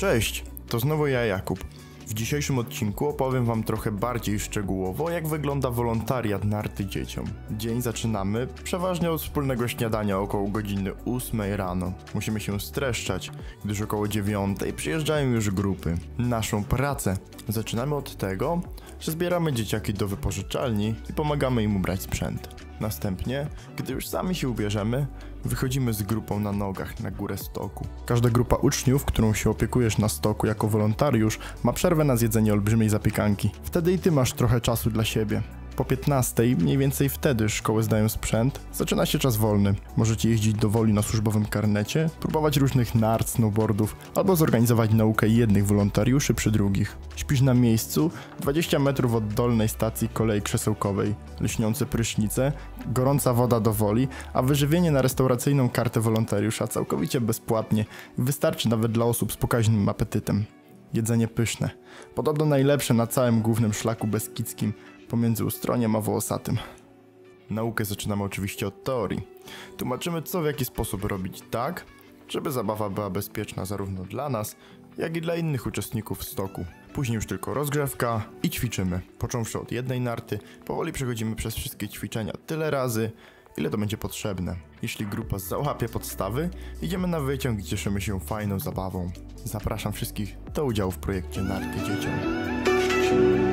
Cześć, to znowu ja, Jakub. W dzisiejszym odcinku opowiem wam trochę bardziej szczegółowo, jak wygląda wolontariat narty dzieciom. Dzień zaczynamy przeważnie od wspólnego śniadania około godziny 8 rano. Musimy się streszczać, gdyż około 9 przyjeżdżają już grupy. Naszą pracę zaczynamy od tego, że zbieramy dzieciaki do wypożyczalni i pomagamy im ubrać sprzęt. Następnie, gdy już sami się ubierzemy, wychodzimy z grupą na nogach na górę stoku. Każda grupa uczniów, którą się opiekujesz na stoku jako wolontariusz, ma przerwę na zjedzenie olbrzymiej zapiekanki. Wtedy i ty masz trochę czasu dla siebie. Po 15, mniej więcej wtedy szkoły zdają sprzęt, zaczyna się czas wolny. Możecie jeździć do Woli na służbowym karnecie, próbować różnych nart, snowboardów, albo zorganizować naukę jednych wolontariuszy przy drugich. Śpisz na miejscu, 20 metrów od dolnej stacji kolei krzesełkowej, lśniące prysznice, gorąca woda do Woli, a wyżywienie na restauracyjną kartę wolontariusza całkowicie bezpłatnie i wystarczy nawet dla osób z pokaźnym apetytem. Jedzenie pyszne, podobno najlepsze na całym głównym szlaku beskidzkim, pomiędzy Ustroniem a Wołosatym. Naukę zaczynamy oczywiście od teorii. Tłumaczymy, co w jaki sposób robić tak, żeby zabawa była bezpieczna zarówno dla nas, jak i dla innych uczestników stoku. Później już tylko rozgrzewka i ćwiczymy. Począwszy od jednej narty, powoli przechodzimy przez wszystkie ćwiczenia tyle razy, ile to będzie potrzebne. Jeśli grupa załapie podstawy, idziemy na wyciąg i cieszymy się fajną zabawą. Zapraszam wszystkich do udziału w projekcie Narty Dzieciom.